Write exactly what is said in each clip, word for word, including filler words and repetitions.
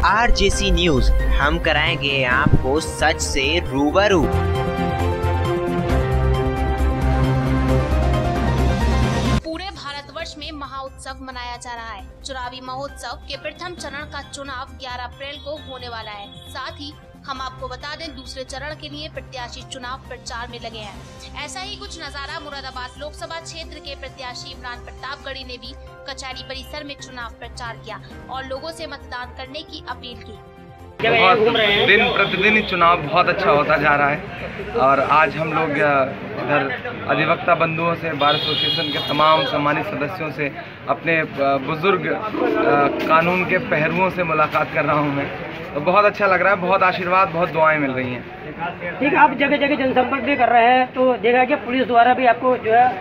RJC news, हम कराएंगे आपको सच से रूबरू। पूरे भारतवर्ष में महाउत्सव मनाया जा रहा है। चुनावी महोत्सव के प्रथम चरण का चुनाव ग्यारह अप्रैल को होने वाला है। साथ ही हम आपको बता दें, दूसरे चरण के लिए प्रत्याशी चुनाव प्रचार में लगे हैं। ऐसा ही कुछ नजारा मुरादाबाद लोकसभा क्षेत्र के प्रत्याशी इमरान प्रतापगढ़ी ने भी कचहरी परिसर में चुनाव प्रचार किया और लोगों से मतदान करने की अपील की। बहुत दिन प्रतिदिन चुनाव बहुत अच्छा होता जा रहा है और आज हम लोग इधर अधिवक्ता बंधुओं से, बार एसोसिएशन के तमाम सम्मानित सदस्यों से, अपने बुजुर्ग कानून के पहरुओं से मुलाकात कर रहा हूं मैं, तो बहुत अच्छा लग रहा है। बहुत आशीर्वाद, बहुत दुआएं मिल रही हैं। ठीक है, आप जगह जगह जनसंपर्क भी कर रहे हैं, तो देखा कि पुलिस द्वारा भी आपको जो है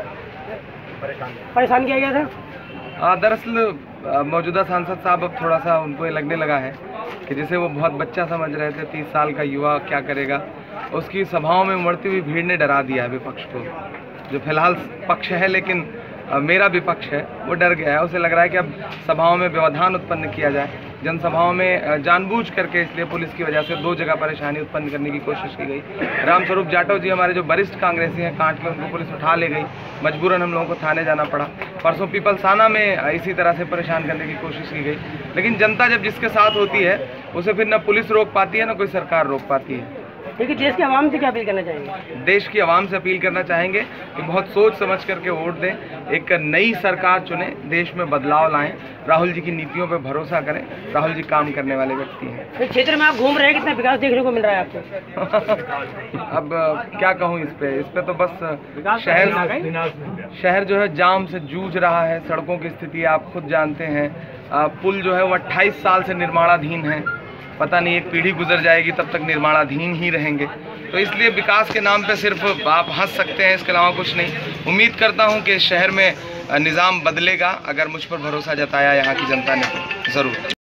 परेशान किया गया था। दरअसल मौजूदा सांसद साहब अब थोड़ा सा उनको ये लगने लगा है कि जैसे वो बहुत बच्चा समझ रहे थे, तीस साल का युवा क्या करेगा। उसकी सभाओं में उमड़ती हुई भीड़ ने डरा दिया है विपक्ष को, जो फिलहाल पक्ष है लेकिन मेरा विपक्ष है, वो डर गया है। उसे लग रहा है कि अब सभाओं में व्यवधान उत्पन्न किया जाए। जनसभाओं में जानबूझ करके इसलिए पुलिस की वजह से दो जगह परेशानी उत्पन्न करने की कोशिश की गई। रामस्वरूप जाटव जी हमारे जो वरिष्ठ कांग्रेसी हैं, कांट के उनको पुलिस उठा ले गई, मजबूरन हम लोगों को थाने जाना पड़ा। परसों पीपलसाना में इसी तरह से परेशान करने की कोशिश की गई। लेकिन जनता जब जिसके साथ होती है उसे फिर न पुलिस रोक पाती है, न कोई सरकार रोक पाती है। देखिए, देश की आवाम से क्या अपील करना चाहेंगे? देश की आवाम से अपील करना चाहेंगे कि बहुत सोच समझ करके वोट दें, एक नई सरकार चुने, देश में बदलाव लाएं, राहुल जी की नीतियों पर भरोसा करें। राहुल जी काम करने वाले व्यक्ति हैं। तो क्षेत्र में आप घूम रहे हैं, कितना विकास देखने को मिल रहा है आपको? अब क्या कहूँ इस पे इस पे तो बस शहर शहर जो है जाम से जूझ रहा है। सड़कों की स्थिति आप खुद जानते हैं। पुल जो है वो अट्ठाईस साल से निर्माणाधीन है। पता नहीं एक पीढ़ी गुजर जाएगी तब तक निर्माणाधीन ही रहेंगे। तो इसलिए विकास के नाम पे सिर्फ आप हंस सकते हैं, इसके अलावा कुछ नहीं। उम्मीद करता हूं कि शहर में निज़ाम बदलेगा अगर मुझ पर भरोसा जताया यहाँ की जनता ने, ज़रूर।